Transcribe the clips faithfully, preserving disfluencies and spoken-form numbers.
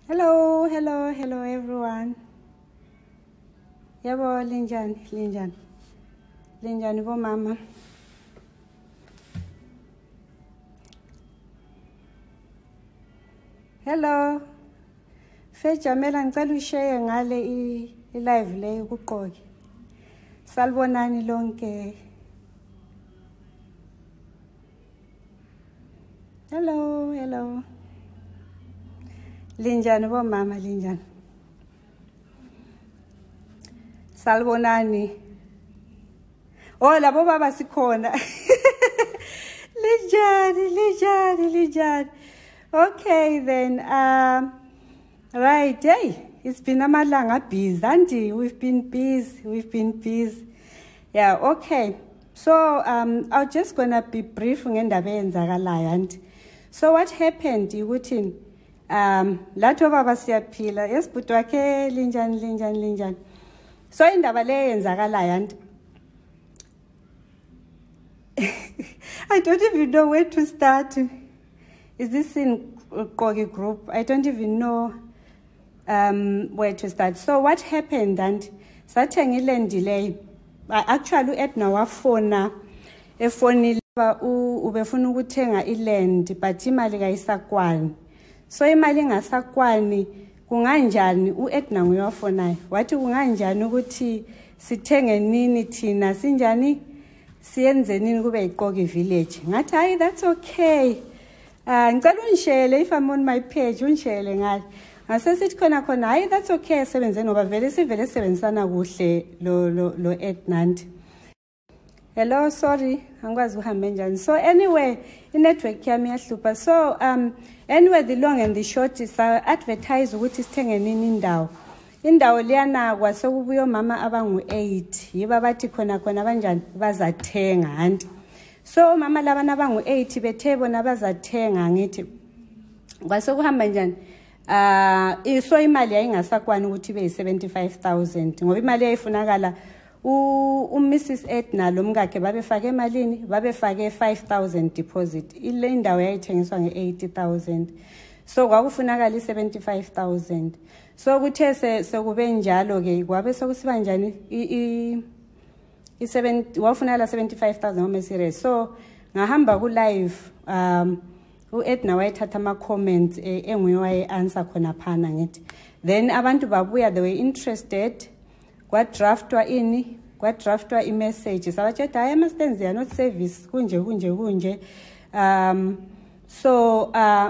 Hello, hello, hello everyone. Yabo linjani, linjani. Linjani bo mama. Hello. Fejamela ngicela ushare ngale i live le kuqoki. Salibonani lonke. Hello, hello. Linjani bo mama, linjani. Salibonani. Oh, labo baba sikhona. Linjani, linjani, linjani. Okay then, um right, hey, it's been a malanga busy, auntie. We've been busy, we've been busy. Yeah, okay. So um I'm just gonna be brief ngendaba eyenzakalayo, auntie. So what happened ukuthi um latho baba siyaphila yesibhuti wakhe linjani linjani linjani. So indaba le eyenzakalayo, auntie. I don't even know where to start. Is this in Kogi group? I don't even know um, where to start. So what happened? And starting land delay. Actually, Edna wafona efoni laba ubefuna ukuthenga iland but imali kayisakwani. So imali ngasakwani kunganjani uEdna nguyafona. Wathi kunganjani ukuthi sithenge nini thina sinjani siyenze nini kube iKogi village. Ngathi hayi that's okay. Uh, ngicela unshele if I'm on my page unshele ngale. Ngase sithi khona khona hayi that's okay sebenze ngoba vele sivele sebenzisana kuhle lo lo lo Edna. Hello, sorry angikwazi uhambe njani. So anyway, i-network yami yahlupha. So um anyway the long and the short is uh, advertise ukuthi sithenge nini indawo. Indawo liyana kwasokubuyo mama abangu eight. Yiba bathi khona khona kanjani bazathenga anti. So mama laba nabangu eight bethe bona bazathenga ngithi kwasokuhamba njani ah iso imali yayingasakwani ukuthi ibe seventy-five thousand ngoba imali yayifunakala u Missus Edna lomkakhe babefake emalini babefake five thousand deposit ile indawo yayithengiswa nge-eighty thousand so kwakufunakala i-seventy-five thousand so kuthe sekube njalo ke kwabe sokusiba njani i i-seven wafunala seventy-five thousand ngome serious. So ngahamba ku live um uEdna wayethatha ama comments enguye waye answer khona phana ngithi then abantu babuya they were interested kwa draftwa ini kwa draftwa i message sabathetha hayi ama stands are not service kunje kunje kunje um so uh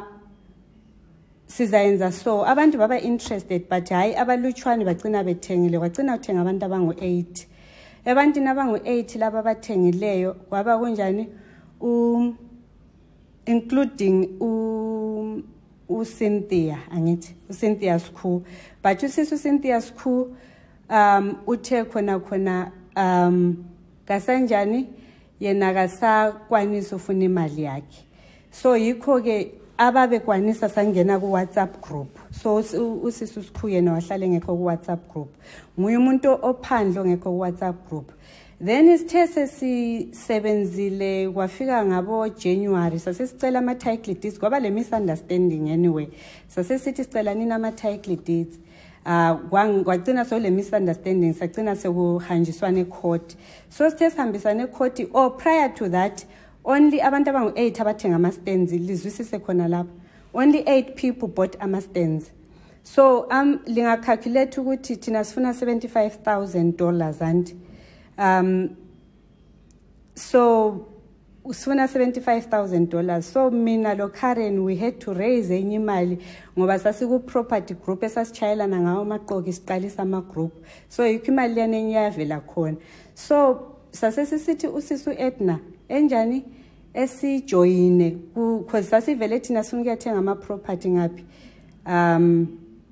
sizayenza so abantu baba interested but hayi abalutshwane bagcina bethengile kwagcina uthenga abantu abangu eight. Abantu nabangu eight laba bathengileyo kwaba kunjani um including u u Cynthia angithi u Cynthia Skhu but usisu Cynthia Skhu um uthe khona khona um kasanjani yena kasakwanisa ufuna imali yakhe so yikho ke ababe kwanisa sangena ku WhatsApp group. So usisu Skhu yena wahlale ngekho ku WhatsApp group nguye umuntu ophandlo ngekho ku WhatsApp group. Then isithe sisebenzile kwafika ngabo January sasesicela ama title deeds ngoba le misunderstanding anyway sasesithi sicela nina ama title deeds ah kwagcina so le misunderstanding sagcina sekuhanjiswana ecourt. So sithe sihambisana ecourt or prior to that only abantu abangu eight abathenga ama stands lizwisise khona lapho only eight people bought ama stands. So um linga calculate ukuthi thina sifuna seventy-five thousand dollars and um so usifuna seventy-five thousand dollars. So mina lo Karen we had to raise enye imali ngoba sasiku property group esasichayelana ngawo maqoki siqalisa ama group so yikho imali yanenye yavela khona. So sasesisithi usisu Edna enjani esijoyine because sasivele thina sifuna ukuyathenga ama property ngapi um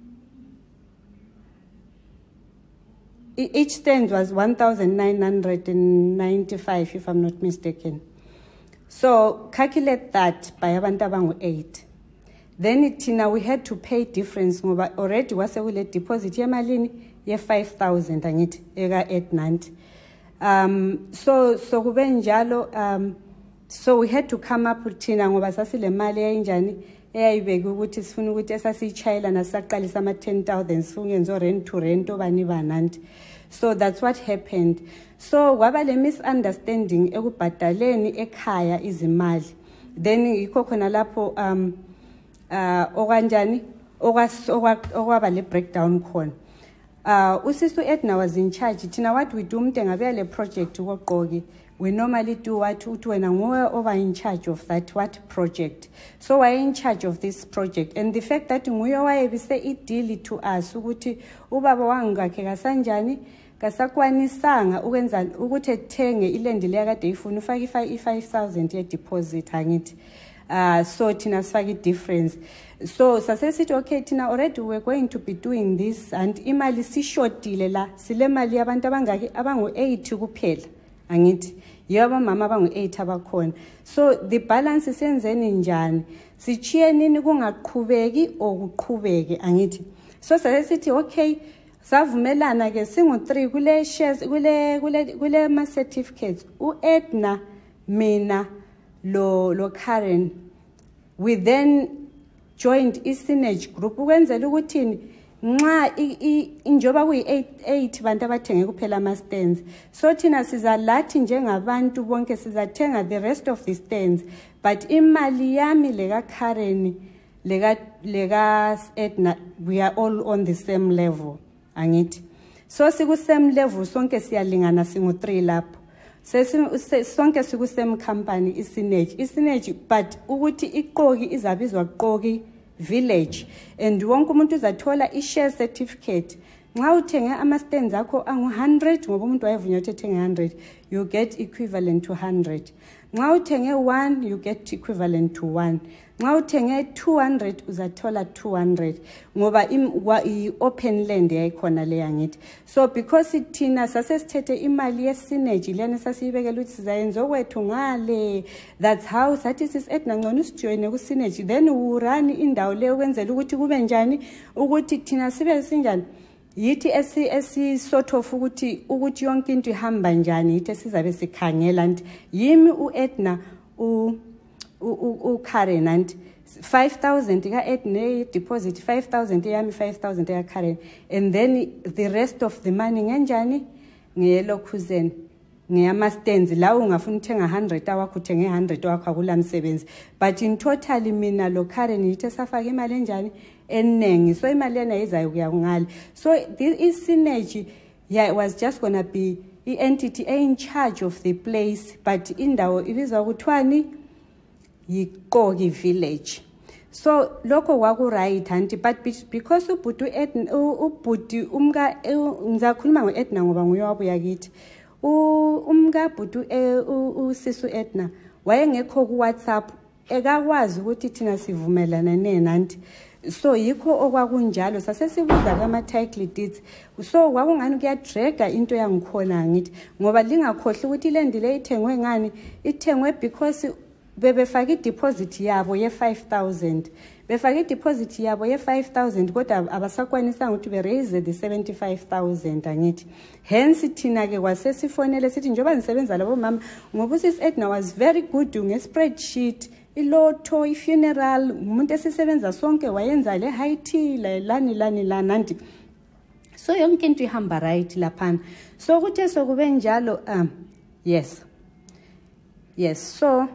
each stand was one thousand nine hundred ninety-five if I'm not mistaken. So calculate that by abantu abangu eight. Then thina we had to pay difference ngoba already wasekule deposit yemalini ye five thousand angithi eka Edna. Um so so kube njalo um so we had to come up with thina ngoba sasile mali yayinjani eyayibeke ukuthi sifuna ukuthi esasichayela nasaqalisa ama ten thousand sifungenzo rent to rent obani bananti. So that's what happened. So kwaba le misunderstanding ekubhadaleni ekhaya izimali. Then yikho khona lapho um uh okanjani okwaba le breakdown khona. Uh usister Edna was in charge. Tina what we do umuntu engabe le project uqoqi. We normally do what uthi wena nguwe over in charge of that what project. So I in charge of this project, and the fact that nguye wayebise ideal to us ukuthi ubaba wangakhe kasanjani kasakwanisanga ukwenza ukuthi ethenge ilendi leya kade ifuna ufaka i-five thousand ye deposit angithi. Uh so tina sifaka difference. So sasesithi okay tina already we're going to be doing this and imali sishotile la sile mali yabantu abangaki abangu eight kuphela angithi yebo mama abangu eight abakhona. So the balance isenzeni njani sichiye nini kungaqhubeki okuqhubeke angithi. So sasesithi okay savumelana ke singu three kule shares kule kule kule ma certificates u Edna mina lo lo Karen. We then joined i Synergy Group ukwenzela ukuthini nxa injoba kuyi eight bantu abathenge kuphela ama stands. So thina sizalathi njengabantu bonke sizathenga the rest of the stands, but imali yami leka Karen leka leka Edna we are all on the same level angithi. So siku same level sonke siyalingana singu three lapho. Sonke siku same company i Synergy i Synergy, but ukuthi iqoki izabizwa qoki village and wonke umuntu uzathola i share certificate. Nxa uthenge ama stands akho angu one hundred ngoba umuntu wayevunywa ukuthi ethenge one hundred, you get equivalent to one hundred. Nxa uthenge one you get equivalent to one. Nxa uthenge two hundred uzathola two hundred ngoba i open land yayikhona le yangithi. So because ithina sasesithethe imali ye Synergy lena sasiyibekela ukuthi sizayenza okwethu ngale, that's how sathi sis Edna ngcono usijoine ku Synergy then urun indawo le ukwenzela ukuthi kube njani ukuthi thina sibe sinjani yithi esi esi sort of ukuthi ukuthi yonke into ihamba njani yithi sizabe sikhangela nti yimi u Edna u u Karen and five thousand ka Edna deposit five thousand yami five thousand ka Karen, and then the rest of the money ngenjani ngelokhuzeni ngiyama stands la ungafuna uthenga one hundred awakho uthenge one hundred wakho akula msebenzi, but in total mina lo Karen yithi safaka imali enjani enengi. So imali yana izayo kuya ngale. So this is Synergy, yeah, it was just gonna be the entity in charge of the place, but indawo ibizwa kuthwani yiqoki village. So lokho kwaku right anti, but because ubhuti ubhuti umka ngizakhuluma ngo Edna ngoba nguye wabuya kithi umka bhuti usisu Edna wayengekho ku WhatsApp ekakwazi ukuthi thina sivumelana nenanti. So yikho okwakunjalo sasesibuza kama title deeds. So kwakungani kuyadraga into yangikhona ngithi ngoba lingakhohle ukuthi ilendi le ithengwe ngani ithengwe because bebefaka deposit yabo ye five thousand. Befaka deposit yabo ye five thousand kodwa abasakwanisa ukuthi be raise the seventy-five thousand angithi. Hence thina ke kwasesifonele sithi njoba nisebenza labo mama ngoba usis Edna was very good nge spreadsheet ilotho ifuneral umuntu esisebenza sonke wayenza le high tea lani lani lananti. So yonke into ihamba right lapha. So kuthe sokube njalo um yes yes so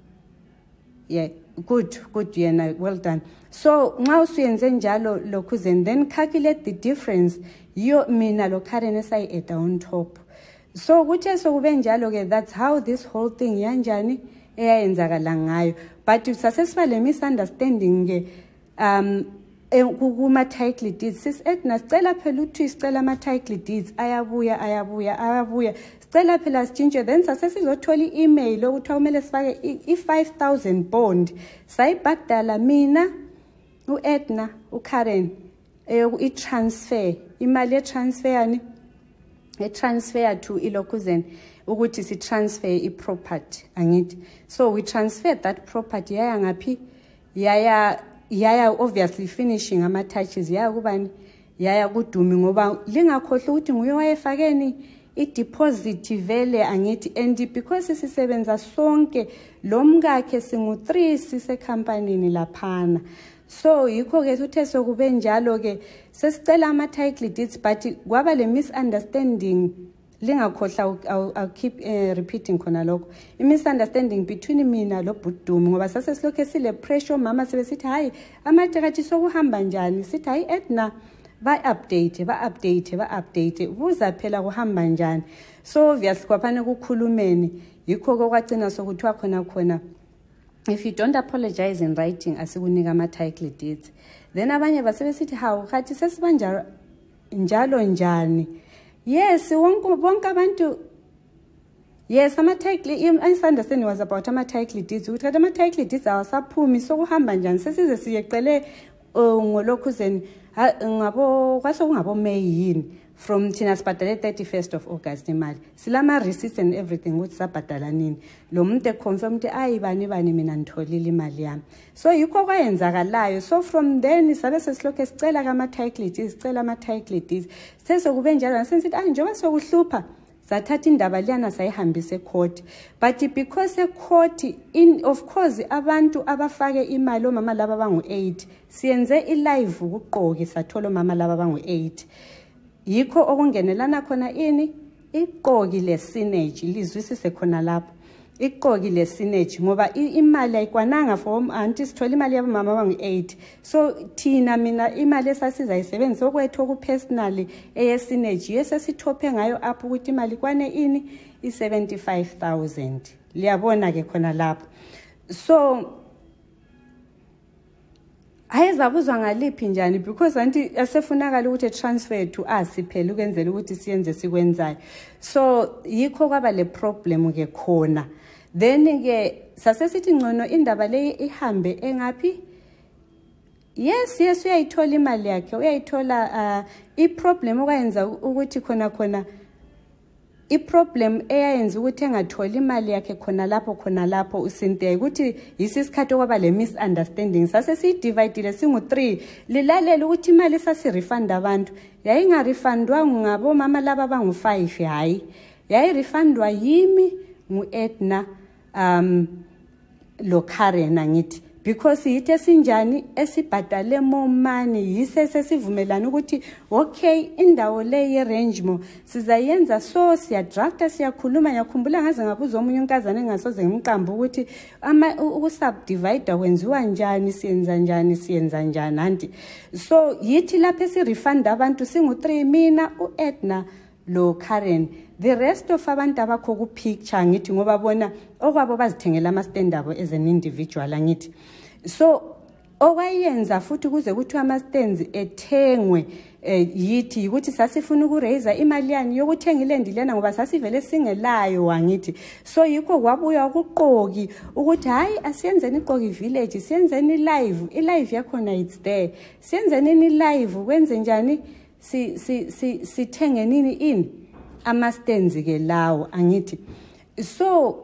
yeah good good yena well done. So nxa usuyenze njalo lokhu then calculate the difference yo mina lo Karen esayi add on top. So kuthe sokube njalo ke that's how this whole thing yanjani eyayenzakala ngayo, but sasesiba le misunderstanding ke um kuma title deeds. Sis Edna sicela phela uthi sicela ama title deeds ayabuya ayabuya ayabuya sicela phela sitshintshe, then sasesizothola i-email ukuthi kumele sifake i five thousand bond sayibhadala mina u Edna u Karen i transfer imali ye transfer yani e transfer to ilokhuzeni ukuthi si transfer i property angithi. So we transferred that property yaya ngaphi yaya yaya obviously finishing ama touches yaya kubani yaya kudumi ngoba lingakhohle ukuthi nguye wayefakeni i-deposit vele angithi, and because sisebenza sonke lo mkakhe singu three sisekhampanini laphana. So yikho ke uthe sokube njalo ke sesicela ama title deeds, but kwaba le misunderstanding lingakhohla. I'll, I'll keep uh, repeating khona lokho, i misunderstanding between mina lo Bhudumi, ngoba sase silokhe sile pressure mama sebesithi hayi amathekathi sokuhamba njani, sithi hayi Edna ba update ba update ba update buza phela kuhamba njani. So obviously kwaphane kukhulumeni, yikho kwagcina sokuthiwa khona khona if you don't apologize in writing asikunika ama title deeds. Then abanye basebesithi hawu khathi sesibanja njalo njani. Yes, wonke bonke abantu. Yes, ama title, I understand was about ama title deeds. Ukuthi ama title deeds awasaphumi sokuhamba njani, sesize siyeqele ngolokhu zen ngabo kwasokungabo May yini from thina sibhadale thirty-first of August imali. Silama receipts and everything ukuthi sabhadala nini. Lo muntu econfirm ukuthi ayibani bani mina ngitholile imali yami. So yikho kwayenzakalayo. So from then sabe sesilokho sicela kama title deeds, sicela ama title deeds. Sesokube njalo sensithi ah njengoba sokuhlupha sathatha indaba liyana sayihambise court. But because a court in of course abantu abafake imali omama laba bangu eight siyenze i live kuqoki sathola omama laba bangu eight. Yikho okungenelana khona ini iqoki le synergy lizwisise khona lapho iqoki le synergy ngoba imali ayikwananga for auntie sithola imali yabo mama bangu eight. So thina mina imali esasiza isebenzisa okwethu oku personally eye synergy yesesithophe ngayo up ukuthi imali kwane ini i seventy-five thousand. Liyabona ke khona lapho. So ayezabuzwa ngaliphi njani because anti asefunakala ukuthi transfer to us phela ukwenzela ukuthi siyenze sikwenzayo. So yikho kwaba le problem ke khona. Then ke sasesithi ngcono indaba le ihambe engaphi. Yes, yes, uyayithola imali yakhe, uyayithola uh, I problem okwenza ukuthi khona khona I problem eyayenza ukuthi engathola imali yakhe khona lapho khona lapho usinte ukuthi yisisikhathi okwaba le misunderstanding sase si divide singu three lilalela ukuthi imali sasi refund abantu yayinga refundwa ngabo mama laba bangu five hayi yayi refundwa yimi ngu Edna um lo Karen angithi because yithe sinjani esibhadale more money yise sesivumelana ukuthi okay indawo le ye range mo sizayenza so siya drafta siyakhuluma yakhumbula ngaze ngabuza omunye unkazana engasoze ngimqamba ukuthi ama ukusubdivide kwenziwa njani siyenza njani siyenza njani anti so yithi lapha esi refund abantu singu three mina u Edna lo Karen the rest of abantu abakho ku picture ngithi ngoba bona okwabo bazithengela ama stand abo as an individual ngithi so okwayenza futhi kuze kuthiwa ama stands ethengwe yithi ukuthi sasifuna ukuraise imali yani yokuthenga ilendi lena ngoba sasivele singelayo wangithi so yikho kwabuya ukuqoki ukuthi hayi asiyenzeni iqoki village siyenzeni live i live yakhona it's there siyenzeni ni live kwenze njani si si si sithenge nini in ama stands ke lawo angithi so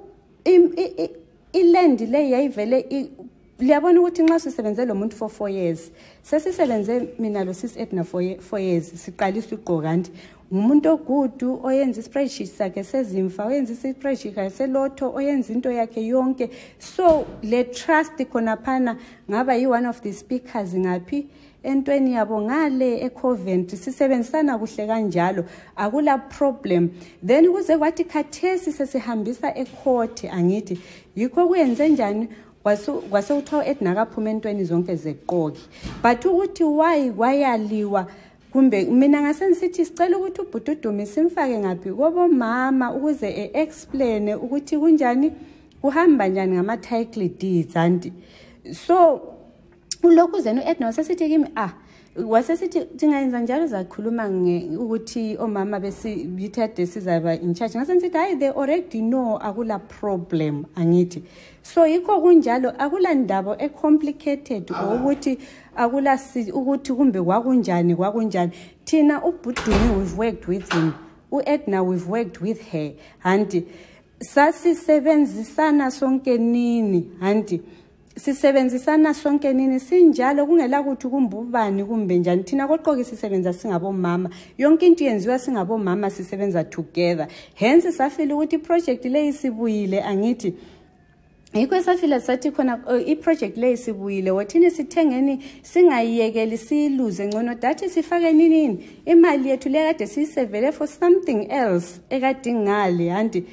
ilendi le yayivele liyabona ukuthi nxa sisebenze lo muntu for four years sesisebenze mina lo sis Edna for four years siqalisa iqoka kanti umuntu ogudu oyenza spreadsheet sakhe sezimfa oyenza spreadsheet selotho oyenza into yakhe yonke so le trust khona phana ngaba yi one of the speakers ngaphi entweni yabo ngale eCoventry sisebenzisana kuhle kanjalo akula problem then kuze kwathi khathesi sesihambisa ecourt angithi yikho kuyenze njani kwaso kwase uthiwa Edna kaphuma entweni zonke zeqoki but ukuthi why kwayaliwa kumbe mina ngasensithi sicela ukuthi uBhudumi simfake ngapi kobo mama ukuze explain ukuthi kunjani kuhamba njani ngama title deeds anti so ulokhu zenu Edna wasesithi kimi ah wasesithi tingayenza njalo zakhuluma ukuthi omama besi yithede sizaba in charge ngasensithi hayi they already know akula problem angithi so yikho kunjalo akula ndaba ecomplicated ukuthi akula ukuthi kumbe kwakunjani kwakunjani thina uBhudumi we've worked with him uEdna we've worked with her anti sasisebenzisana sonke nini anti sisebenzisana sonke nini sinjalo kungela ukuthi kumbubani kumbe njani thina koqoke sisebenza singabomama yonke into yenziwa singabomama sisebenza together hence safile ukuthi project le isibuyile angithi yikho safile sathi khona i project le isibuyile wathini sithengeni singayiyekeli siluze ngcono dathi sifake nini imali yethu le kade sisevele for something else ekadingale hanti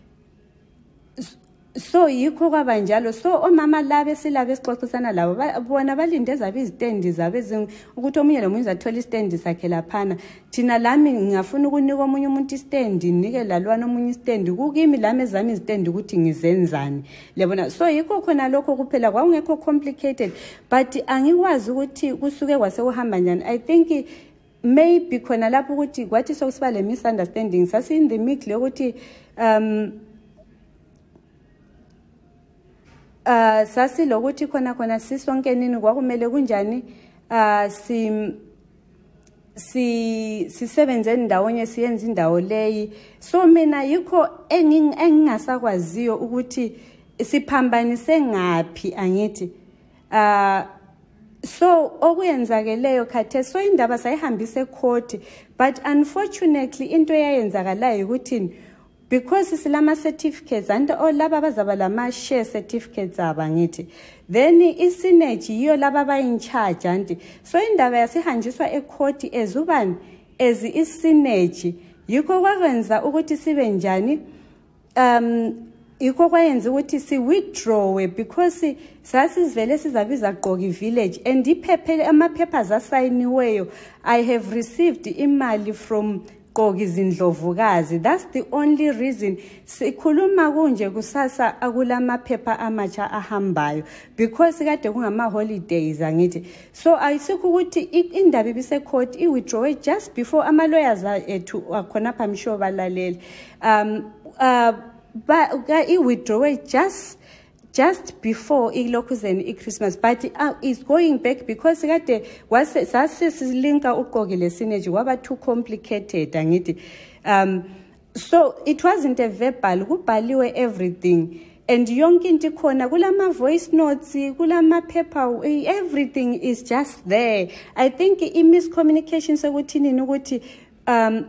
so yikho kwabanjalo so omama labe silabe sixoxisana labo bona balinde zabe izitendi zabe ukuthi omunye nomunye uzathola istendi sakhe laphana thina lami ngiyafuna ukunika omunye umuntu istendi nike lalwana omunye istendi kukimi lami ezami izitendi ukuthi ngizenzani lebona so yikho khona lokho kuphela kwakungekho complicated but angikwazi ukuthi kusuke kwase uhamba njani I think maybe khona lapho ukuthi kwathi sokusiba le misunderstanding sasi in the middle ukuthi um Uh sasi lokuthi khona khona sisonke nini kwakumele kunjani uh si si sisebenze ndawonye siyenza indawo leyi so mina yikho engingasakwaziyo ukuthi siphambanise ngapi angithi uh so okuyenzakeleyo khathe so indaba sayihambise court but unfortunately into eyayenzakalayo ukuthi because silama certificates and all laba bazaba lama share certificates abangithi then isinergy yiyo laba ba in charge anti so indaba yasihanjiswa ecourt ezubani ezi isinergy yikho kwakwenza ukuthi sibe njani um yikho kwayenza ukuthi si withdraw because sasivele sizabiza Gqoki village and iphephe ama papers asayiniweyo I have received imali from Gqoki Zindlovukazi that's the only reason sikhuluma kunje kusasa akulama phepha amatsha ahambayo because kade kungama holidays angithi so ayisikho ukuthi indaba ibise court I withdraw just before ama lawyers ethu akhona phamsho balaleli um uh but I withdraw just just before ilokuzeni iChristmas but uh, it's going back because kade wase sasilinka uGqoki leSynergy waba too complicated angithi um so it wasn't a verbal kubhaliwe everything and yonke into khona kulama voice notes kulama paper everything is just there I think I miscommunication sekuthini ukuthi um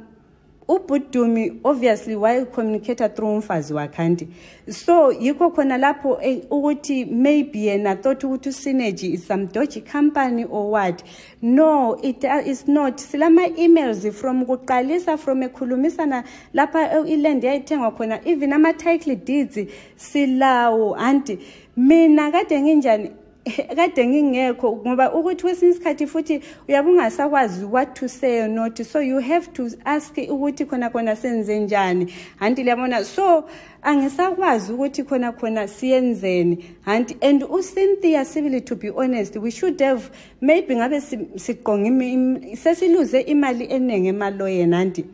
uBudumi obviously why communicator through umfazi wakhe so yikho khona lapho ukuthi maybe yena thought ukuthi uSynergy is some dodgy company or what no it is not silama emails from kuqalisa from ekhulumisana lapha iland yayithengwa khona even ama title deeds silawo anti mina kade nginjani kade ngingekho ngoba ukuthi kwesinye isikhathi futhi uyabungasakwazi what to say or not so you have to ask ukuthi khona khona senze njani anti liyabona so angisakwazi ukuthi khona khona siyenzeni anti and uCynthia civil to be honest we should have maybe ngabe siqonga sesiluze imali enenge emaloyeni anti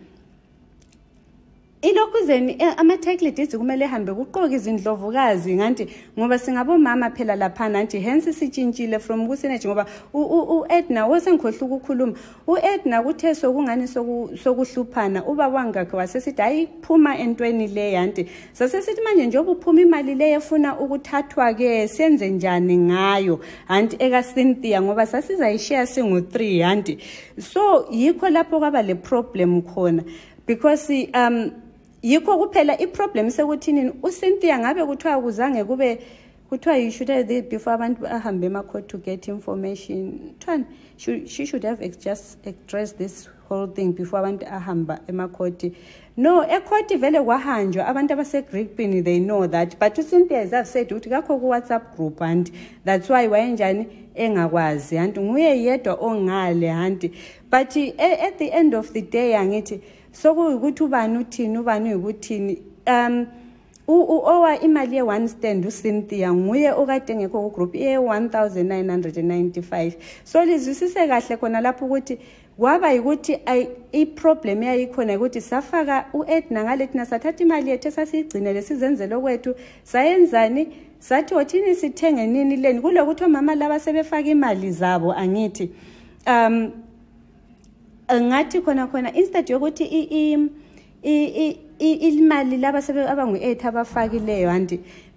ilokuzeni ama title deeds kumele hambe kuqoka izindlovukazi nganti ngoba singabomama phela lapha nanti hence sitshintshile from kuSynergy ngoba uEdna wasengikhohla ukukhuluma uEdna kuthe sokungani sokuhluphana uba wangakhe wasesithi ayiphuma entweni le yanti sasesithi manje njengoba uphuma imali le efuna ukuthathwa ke senze njani ngayo anti eka Cynthia ngoba sasizayishare singu three yanti so yikho lapho kwaba le problem khona because um yikho kuphela iproblem sekuthini uCynthia ngabe kuthiwa kuzange kube kuthiwa you should have before abantu ahambe ema court to get information Twan she should have just addressed this whole thing before abantu ahamba ema court no e court vele kwahanjwa abantu abase Greekpin they know that but uCynthia has said ukuthi kakho ku WhatsApp group and that's why wayenjani engakwazi and nguye yedwa ongale and but at the end of the day angithi so ukuthi ubani uthini ubani ukuthini um owa imali ye one stand uCynthia nguye okade ngekho ku group ye one thousand nine hundred ninety-five so lizwisise kahle khona lapho ukuthi kwaba ukuthi I problem yayikhona ukuthi safaka uEdna ngalethi nasathatha imali yethu sasigcinele sizenzele kwethu sayenzani sathi othini sithenge nini leni kulokuthi omama laba sebefaka imali zabo angithi um ngathi khona khona instead yokuthi i i imali laba sebe abangu eight abafakileyo anti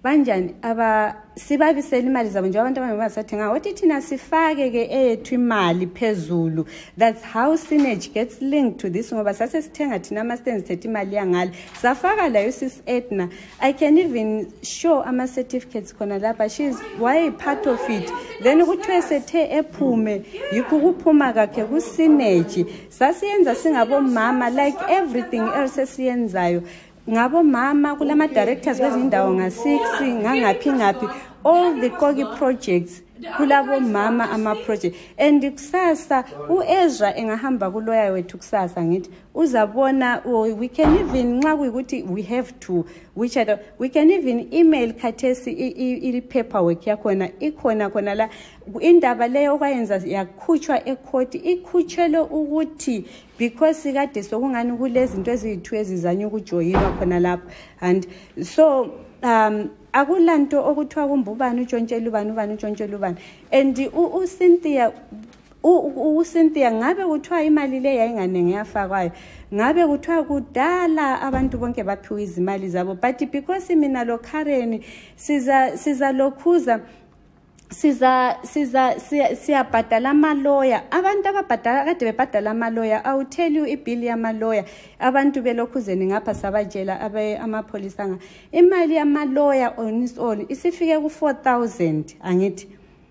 banjani aba sibabisela imali zabo nje abantu abanye basathenga wathi thina sifake ke ethu imali phezulu. That's how Synergy gets linked to this ngoba sase sithenga thina ama stands sethu imali yangale safaka la Sis Edna. I can even show ama certificates khona lapha. She's why part of it. Then kuthiwe sethe ephume yikho kuphuma kakhe ku Synergy sasiyenza singabo mama like everything else esiyenzayo ngabo mama kulama directors bezindawo nga six ngangaphi ngaphi all the Kogi projects kulabo mama ama project and kusasa uEzra engahamba kuloya wethu kusasa ngithi uzabona we can even nxa kuyikuthi we have to which I we can even email khathesi i paperwork yakhona ikhona khona la indaba leyo okwayenza yakhutshwa ecourt ikhutshelwe ukuthi because kade sokungani kulezi zinto ezithu ezizanya ukujoyinwa khona lapha and so um akulanto okuthiwa kumbubani utshontshela ubani ubani utshontshela ubani and u Cynthia u Cynthia ngabe kuthiwa imali le yayinganenge yafakwayo ngabe kuthiwa kudala abantu bonke baphiwe izimali zabo but because mina lo Karen siza siza lokhuza siza siza siyabhadala ama lawyer abantu ababhadala kade bebhadala ama lawyer I will tell you ibill yama lawyer abantu belokhuzeni ngapha sabatshela abe amapolisa nga imali yama lawyer on its own isifike ku four thousand angithi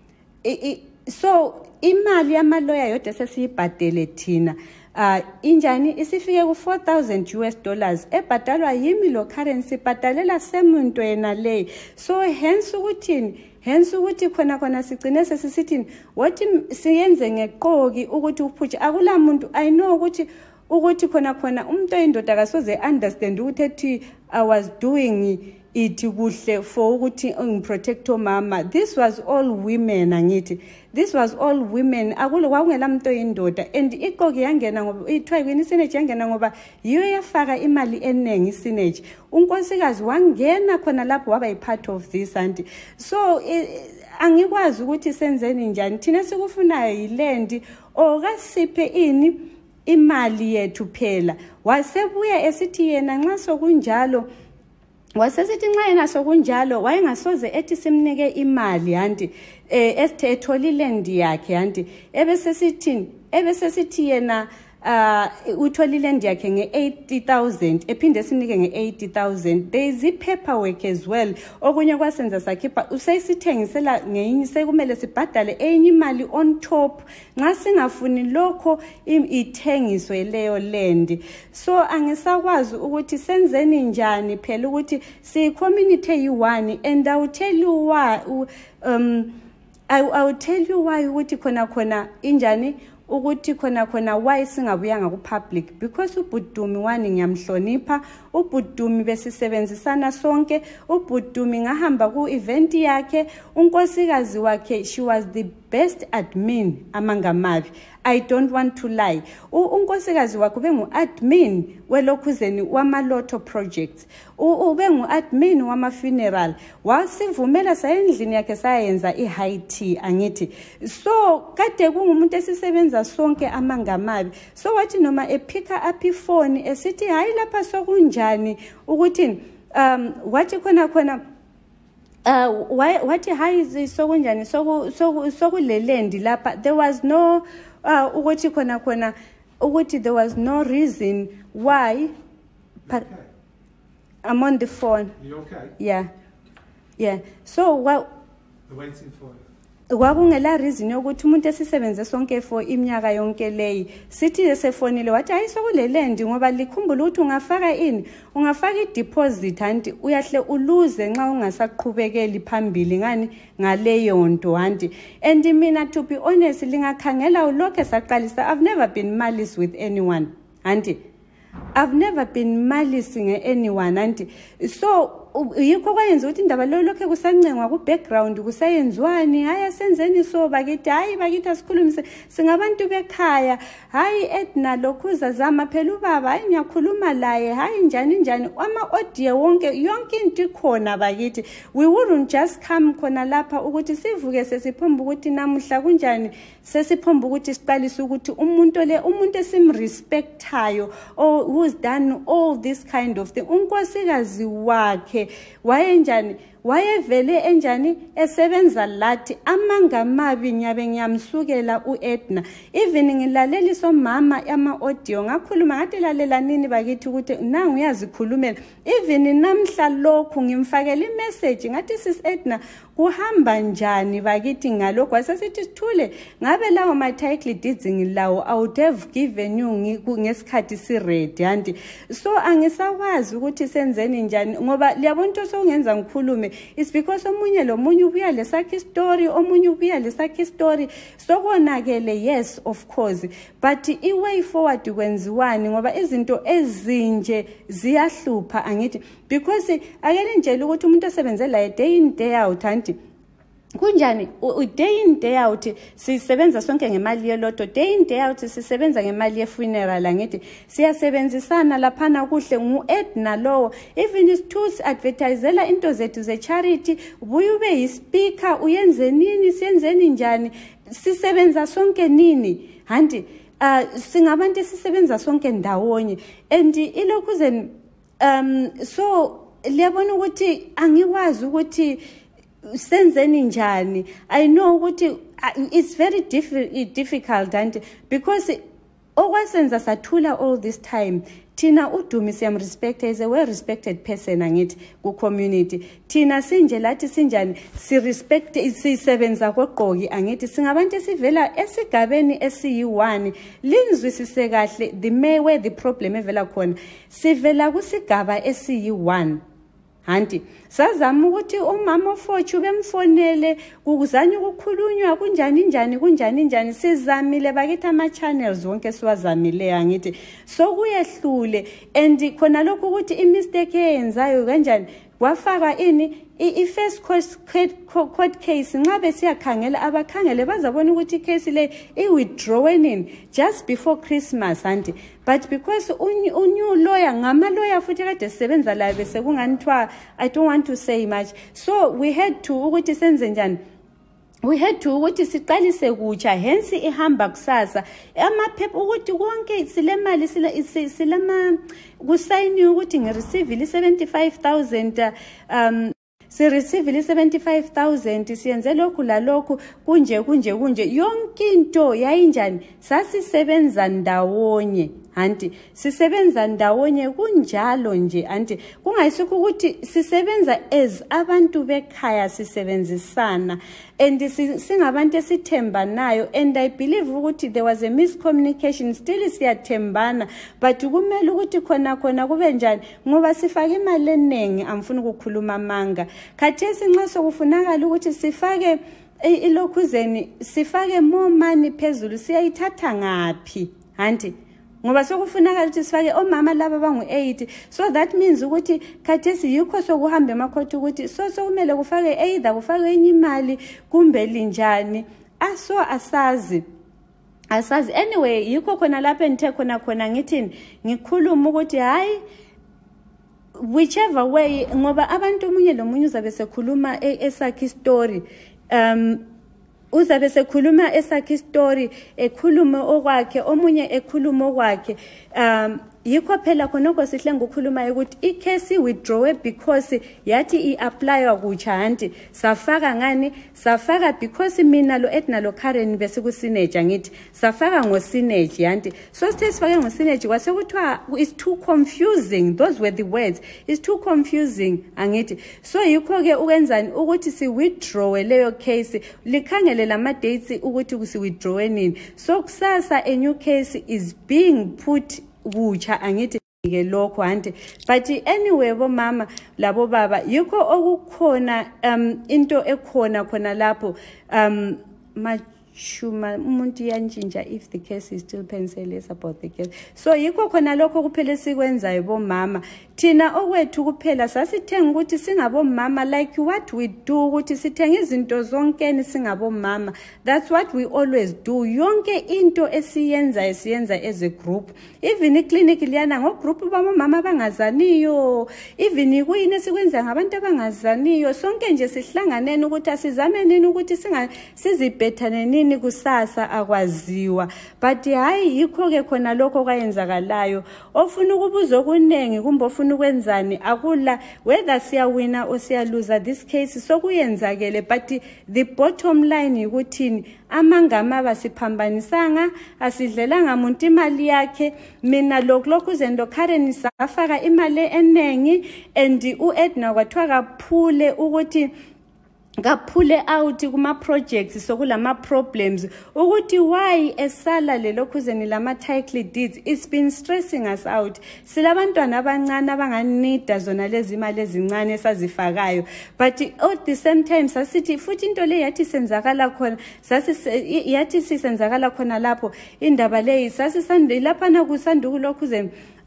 so imali yama lawyer yodwa sesiyibhadele thina uh injani isifike ku four thousand U S dollars ebhadalwa yimi lo currency bhadalela semuntu yena le so hence ukuthini hence ukuthi khona khona sigcine sesisithini wathi siyenze ngeqoki ukuthi uphutshe akula muntu I know ukuthi ukuthi khona khona umuntu oyindoda kasoze understand ukuthi ethi I was doing it kuhle for ukuthi ngiprotect mama. This was all women angithi this was all women akulo kwakungela umuntu oyindoda and iqoki yangena ngoba ithiwa kwini Synergy yangena ngoba yiyo yafaka imali enengi Synergy unkosikazi wangena khona lapho waba yi part of this and so angikwazi ukuthi senzeni njani thina sikufunayo yiland okasiphe ini imali yethu phela wasebuya esithi yena nxa sokunjalo wasesithi nxa yena sokunjalo wayengasoze ethi simnike imali yanti eh esithe etholile ndi yakhe yanti ebese sithini ebese sithi yena uh utholile ndi yakhe nge eighty thousand ephinde sinike nge eighty thousand there is a paperwork as well okunye kwasenza sakhipha usayisithengisela ngeyinye sekumele sibhadale enye imali on top nxa singafuni lokho ithengiswe leyo land so angisakwazi ukuthi senzeni njani phela ukuthi si community yi-one and I will tell you why um I, I will tell you why ukuthi khona khona injani ukuthi khona khona why singabuyanga ku public because uBhudumi wani ngiyamhlonipha uBhudumi besisebenzisana sonke uBhudumi ngahamba ku event yakhe unkosikazi wakhe she was the best admin amangamabi I don't want to lie unkosikazi wakhe bengu admin welokhuzeni wamaloto projects ubengu admin wama funeral wasivumela sayendlini yakhe sayenza i high tea angithi so kade kungumuntu esisebenza sonke amangamabi so wathi noma ephika up ifone esithi hayi lapha sokunjani ukuthi um wathi khona khona uh wathi hayi sokunjani soku sokulelendi lapha there was no uh ukuthi khona khona ukuthi there was no reason why but I'm on the phone. You okay? Yeah. Yeah. So what We're waiting for you. Kwakungela reason yokuthi umuntu esisebenze sonke for iminyaka yonke leyi sithi esefonile wathi hayi sokulelendi ngoba likhumbula ukuthi ungafaka ini ungafaka ideposit anti uyahle uluze nxa ungasaqhubekeli phambili ngani ngaleyo nto anti and mina to be honest lingakhangela ulokho saqalisa I've never been malice with anyone anti I've never been malicing anyone anti so yikho kwayenza ukuthi indaba lo lokho kusancengwa ku background kusayenzwani haya senzeni so bakithi hayi bakithi asikhulumise singabantu bekhaya hayi Edna lokhuza zama phela ubaba hayi ngiyakhuluma laye hayi njani njani ama audio wonke yonke into ikhona bakithi we wouldn't just come khona lapha ukuthi sivuke sesiphomba ukuthi namuhla kunjani sesiphomba ukuthi siqalise ukuthi umuntu le umuntu esimrespectayo or who's done all this kind of thing unkosikazi wakhe wayenjani wayevele enjani esebenza lathi amangamabi nyabe ngiyamsukela uEdna. Even ngilaleliso mama ama audio ngakhuluma ngathi lalela nini bakithi ukuthi nangu uyazikhulumela. Even namhla lokhu ngimfakela imessage ngathi sis Edna kuhamba njani bakithi ngalokho wasesithi Sithule ngabe lawo ma title deeds ngilawo I would have given you ngesikhathi si ready anti so angisakwazi ukuthi senzeni njani ngoba liyabona into songenza ngikhulume is because omunye lo munye ubuya lesakhi story omunye ubuya lesakhi story sokonakele yes of course but I way forward kwenziwani ngoba izinto ezinje ziyahlupha angithi because akele njela ukuthi umuntu osebenze la day in day out anti kunjani day in day out sisebenza sonke ngemali yeloto day in day out sisebenza ngemali ye funeral angithi siyasebenzisana laphana kuhle nguEdna lowo even is tools advertisela into zethu ze charity ubuye ube yi speaker uyenze nini siyenzeni njani sisebenza sonke nini hanti uh singabantu sisebenza sonke ndawonye and ilokhuzen um so liyabona ukuthi angikwazi ukuthi senzeni njani I know ukuthi uh, it's very diff difficult and because okwasenza sathula all this time Tina uDumi siyam respect as a well respected person angithi ku community Tina sinje lathi sinjani si respect isisebenza koGqoki angithi singabantu esivela esigabeni esiyi one linzwisise kahle the may where the problem evela khona sivela kusigaba esiyi one Hanti sazama ukuthi umama oFortune bemfonele kukuzanya ukukhulunywa kunjani njani kunjani njani sizamile bakithi ama channels wonke siwazamile angithi so kuyehlule and khona lokho ukuthi I mistake eyenzayo kanjani wafaka ini I first court case ngabe siyakhangela abakhangele bazabona ukuthi case le I withdrawing just before Christmas anti but because unyu lawyer ngama lawyer futhi kade sebenza la bese kunganithwa I don't want to say much so we had to ukuthi senze njani we had to ukuthi siqalise kutsha hence ihamba kusasa amaphepha ukuthi konke silemali silama kusayini ukuthi ngireceive seventy-five thousand um si receive seventy-five thousand siyenze lokhu la lokhu kunje kunje kunje yonke into yayinjani sasisebenza ndawonye anti sisebenza ndawonye kunjalo nje anti kungayisuku ukuthi sisebenza as abantu bekhaya sisebenzisana and singabantu esithembanayo and I believe ukuthi there was a miscommunication still siyathembana but kumele ukuthi khona khona kube njani ngoba sifake imali eningi amfuna ukukhuluma manga khathesi nxa sokufunakala ukuthi sifake ilokhuzeni sifake more money phezulu siyayithatha ngapi anti ngoba sokufunakala ukuthi sifake omama laba bangu eight so that means ukuthi khathesi yikho sokuhamba emakhotho ukuthi so sokumele kufake either kufake enye imali kumbe linjani aso asazi asazi anyway yikho khona lapha enthe khona khona ngithini ngikhuluma ukuthi hayi whichever way ngoba abantu umunye lomunye uzabe sekhuluma esakhi story um uzabe sekhuluma esakhi story ekhuluma okwakhe omunye ekhuluma okwakhe um yikho phela khonoko sihle ngokukhuluma ukuthi icase withdraw because yathi iapply kutsha anti safaka ngani safaka because mina lo Edna lo Karen bese ku sineja ngithi safaka ngo sineja anti so sithe sifake ngo sineja kwase kuthiwa is too confusing those were the words is too confusing angithi so yikho ke ukwenzani ukuthi si withdraw leyo case likhangele lama dates ukuthi kusi withdraw nini so kusasa a new case is being put kucha angithi ke lokho anti but anyway bo mama labo baba yikho okukhona um into ekhona khona lapho um mashuma umuntu yantshintsha if the case is still pencil about the case so yikho khona lokho kuphela sikwenzayo bo mama thina okwethu kuphela sasithenga ukuthi singabo mama like what we do ukuthi sithenga izinto zonke singabo mama that's what we always do yonke into esiyenza esiyenza as a group even iclinic liyana ngo group bama mama bangazaniyo even kuyini esikwenza ngabantu abangazaniyo sonke nje sihlanganene ukuthi asizame nini ukuthi singa sizibhethane nini kusasa akwaziwa but hayi yikho ke khona lokho kwayenzakalayo ofuna ukubuza okunengi kumbe ofuna ufuna ukwenzani akula whether siyawina or siyaluza this case sokuyenzakele but the bottom line ukuthini amangama basiphambanisanga asidlelanga umuntu imali yakhe mina lokho zendo Karen safaka imali enengi and uEdna kwathiwa kaphule ukuthi kaphule out kuma projects sokulama problems ukuthi why esala lelokhuzeni lama title deeds it's been stressing us out silabantwana abancane abanganida zona lezi imali ezincane esazifakayo but at the same time sasithi futhi into le yathi senzakala khona sasi yathi sisenzakala khona lapho indaba le sasisande lapha na kusanduku lokhuzeni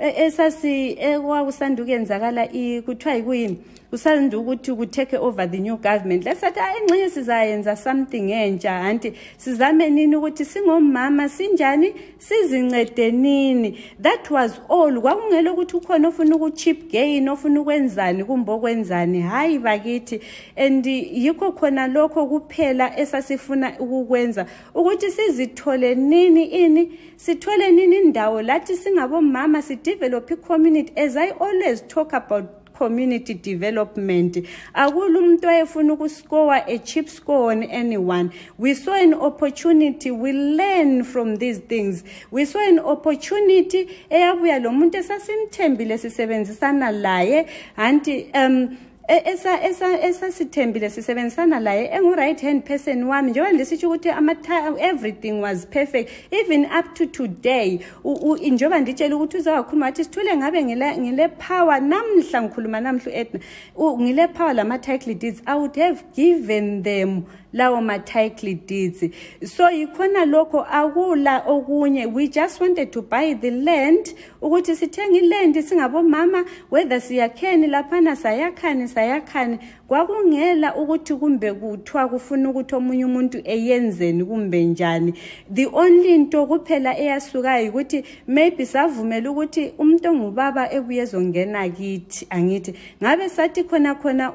esasi ekwakusanda ukuyenzakala kuthiwa yikuyini usanda ukuthi ku take over the new government lesathi engxenye sizayenza something entsha anti sizame nini ukuthi singomama sinjani sizincede nini that was all kwakungelo ukuthi ukhona ofuna uku chip gain ofuna ukwenzani kumbe okwenzani hayi bakithi and yikho khona lokho kuphela esasifuna ukukwenza ukuthi sizithole nini ini sithole nini indawo lathi singabomama si develop a community as I always talk about community development akula umuntu ayefuna ukuscore a cheap score on anyone we saw an opportunity we learn from these things we saw an opportunity eyabuya lo muntu esasimthembile sisebenzisana laye anti um esa esa esa sithembile sisebenzisana laye engu right hand person wami njengoba ndisithi ukuthi ama everything was perfect even up to today njengoba nditshela ukuthi uzakhuluma athi sithule ngabe ngile ngile power namhla ngikhuluma namhla uEdna ngile power lama title deeds I would have given them lawo ma title deeds so ikhona lokho akula okunye we just wanted to buy the land ukuthi sithenga iland singabomama whether siyakheni laphana sayakhani sayakhani kwakungela ukuthi kumbe kuthwa kufuna ukuthi omunye umuntu eyenzeni kumbe njani the only into kuphela eyasukayo ukuthi maybe savumela ukuthi umuntu ongubaba ebuyezongena kithi angithi ngabe sathi khona khona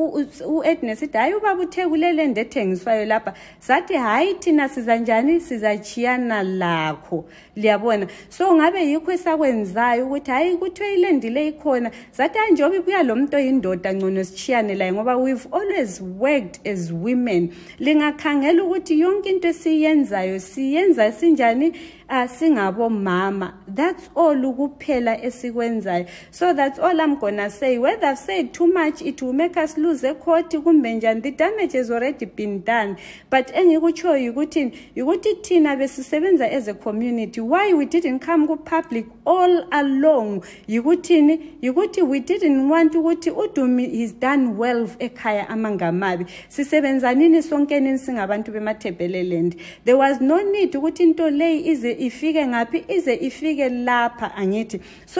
uEdna sithi hayi ubaba uthekulele ndethengiswayo lapha sathi hayi thina sizanjani sizachiyana lakho liyabona so ngabe yikho esakwenzayo ukuthi hayi kuthiwe ilendile ikhona sathi njengoba ibuya lo muntu oyindoda ngcono sichiyane la ngoba we've always worked as women lingakhangela ukuthi yonke into esiyenzayo siyenza sinjani singabo mama that's all ukuphela esikwenzayo so that's all I'm gonna say whether I've said too much it will make us lose a court kumbe njani the damage has already been done but engikutsho ukuthi ukuthi thina besisebenza as a community why we didn't come ku public all along yikuthini yikuthi we didn't want ukuthi uDumi he's done well ekhaya amangamabi sisebenza nini sonke nini singabantu bemaThebeleland there was no need ukuthi into le ize ifike ngapi ize ifike lapha angithi so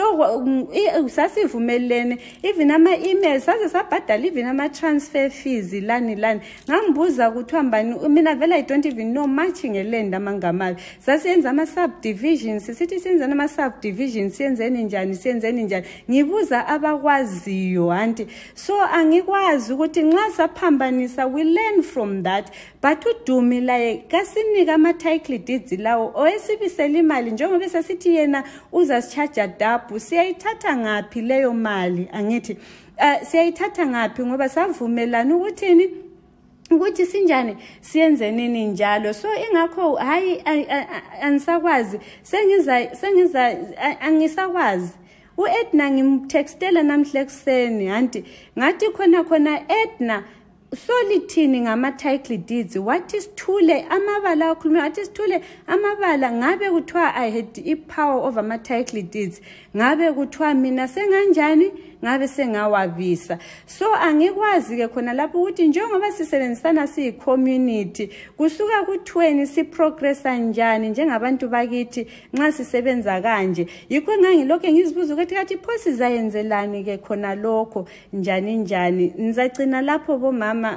sasivumelene even ama emails saze sabhadala even ama transfer fees lani lani ngambuza ukuthi hambani mina vele I don't even know much ngeland amangamabi sasiyenza ama subdivisions sithi senza ama subdivisions siyenzeni njani siyenzeni njani ngibuza abakwaziyo anti so angikwazi ukuthi nxa saphambanisa we learn from that but uDumi la kasinika ama title deeds lawo owesibisela imali njengoba sesithi yena uzasicharge double siyayithatha ngapi leyo mali angithi siyayithatha ngapi ngoba savumelana ukuthini ukuthi sinjani siyenze nini njalo so ingakho hayi anisakwazi sengiza sengiza angisakwazi uEdna ngimtextela namhla ekseni anti ngathi khona khona Edna solithini ngama title deeds what is thule amabala okhuluma what is thule amabala ngabe kuthiwa I had I power over my title deeds ngabe kuthiwa mina senganjani ngabe sengawabisa so angikwazi ke khona lapho ukuthi njengoba sisebenzisana siyi community kusuka ku-twenty si progress kanjani njengabantu bakithi nxa sisebenza kanje yikho ngangilokho ngizibuza ukuthi kathi pho sizayenzelani ke khona lokho njani njani nizagcina lapho bomama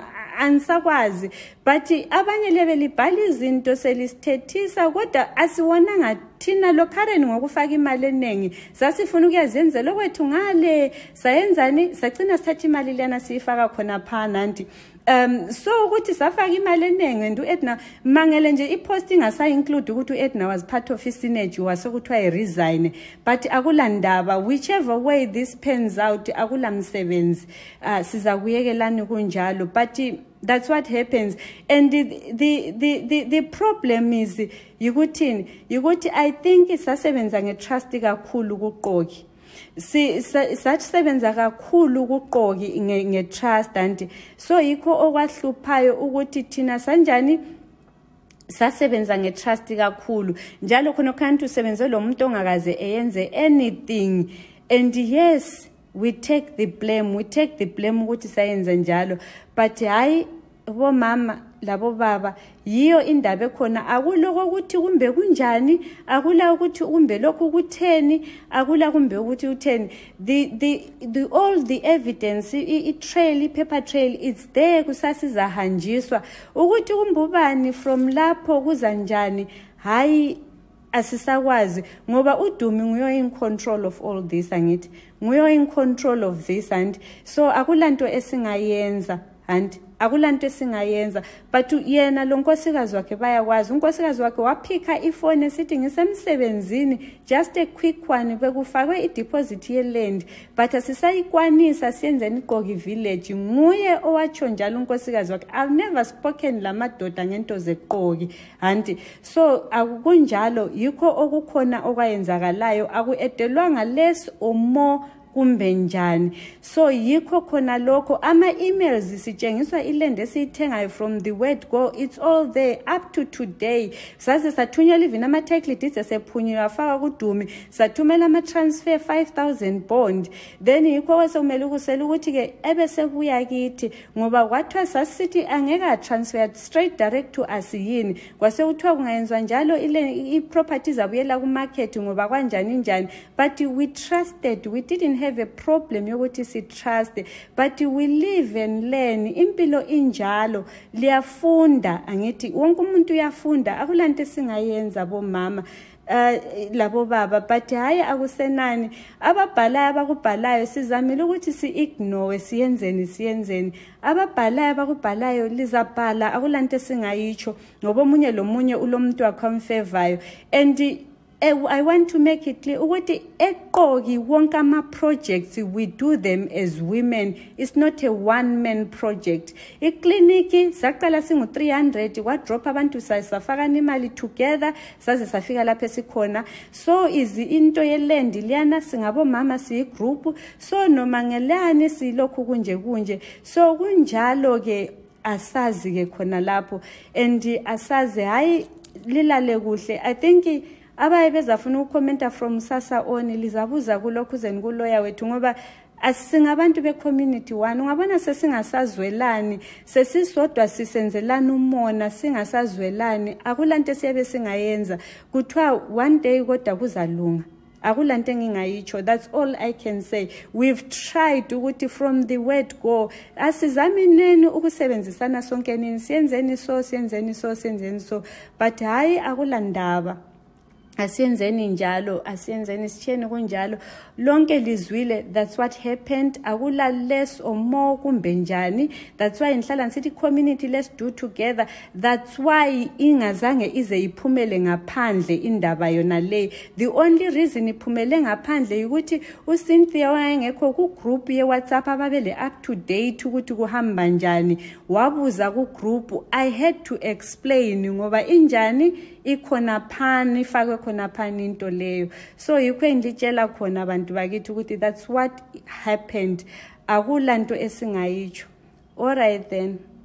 anisakwazi but abanye lebe libhala izinto selisithethisa kodwa asiwonanga thina lo Karen ngokufaka imali eningi sasifuna ukuyazenzela kwethu ngale sayenzani sagcina sithatha imali lena siyifaka khona phana anti Um, so ukuthi safaka imali eningi ndu Edna mangele nje iposting asa include ukuthi Edna was part of his synergy wasokuthiwa I resign but akulandaba whichever way this pans out akulamsebenzi uh, siza kuyekelana kunjalo but uh, that's what happens and the the the the, the problem is yukuthini yukuthi I think isasebenza ngetrust kakhulu kuqoki si sasebenza kakhulu kuqoki ngetrust and so yikho okwahluphayo ukuthi thina sanjani sasebenza ngetrust kakhulu njalo khona kanti usebenze lo muntu ongakaze eyenze anything and yes we take the blame we take the blame ukuthi sayenza njalo but hayi bo mama labo baba yiyo indaba ekhona akuloko ukuthi kumbe kunjani akula ukuthi kumbe lokhu kutheni akula kumbe ukuthi utheni the the the all the evidence I trail I paper trail it's there kusasiza hanjiswa ukuthi kumbubani from lapho kuzanjani hayi asisakwazi ngoba uDumi nguyo in control of all this angithi nguyo in control of this and so akulanto esingayenza and akulanto esingayenza but yena lo nkosikazi wakhe bayakwazi unkosikazi wakhe waphika ifone esithi ngisemsebenzini just a quick one bekufakwe ideposit ye land but asisayikwanisa siyenzeni iqoki village nguye owatsho njalo unkosikazi wakhe I've never spoken lamadoda ngento zeqoki and so akunjalo yikho okukhona okwayenzakalayo akuedelwanga less or more kumbe njani so yikho khona lokho ama emails sitshengiswa ilende esiyithengayo from the word go it's all there up to today saze sathunyela even ama title deeds esephunywa afaka kuDumi sathumela ama transfer five thousand bond then yikho kwasomela ukusela ukuthi ke ebese buya kithi ngoba kwathwa sasithi angeka transfer straight direct to us yini kwase kuthiwa kungayenzwa njalo ile I properties abuyela ku market ngoba kanjani njani but we trusted we didn't have a problem yokuthi si trust but we live and learn impilo injalo liyafunda angithi wonke umuntu uyafunda akulanto singayenza bomama uh, labo baba but hayi akusenani ababhalayo abakubhalayo sizamile ukuthi si ignore siyenzeni siyenzeni ababhalayo abakubhalayo lizabhala akulanto singayitsho ngoba omunye lomunye ulomuntu akamfevayo and I want to make it clear ukuthi eqoki wonke ama projects we do them as women it's not a one man project iclinic saqala singu three hundred kwa drop abantu safaka imali together saze safika lapha esikhona so is into yeland liyana singabo mama si group so noma ngelani silokhu kunje kunje so kunjalo ke asazi ke khona lapho and asazi hayi lilale kuhle I think abaye bezafuna ukucomenta from sasa on lizabuza kulokhu zeni kuloya wethu ngoba asingabantu be community one ungabona sesingasazwelani sesisodwa sisenzelana umona singasazwelani akulanto siyabe singayenza kuthiwa one day kodwa kuzalunga akulanto engingayitsho that's all I can say we've tried ukuthi from the word go asizamineni ukusebenzisana sonke nini siyenzeni so siyenzeni so siyenzeni so but hayi akulandaba asiyenzeni njalo asiyenzeni sitsheni kunjalo lonke lizwile that's what happened akula less or more kumbe njani that's why inhlala nsithi community let's do together that's why ingazange ize iphumele ngaphandle indaba yona le the only reason iphumele ngaphandle ukuthi uCynthia wayengekho ku group ye WhatsApp ababele up to date ukuthi kuhamba njani wabuza ku group I had to explain ngoba injani ikhona phani ifakwe khona phani into leyo so yikho enditshela khona abantu bakithi ukuthi that's what happened akulanto esingayitsho all right then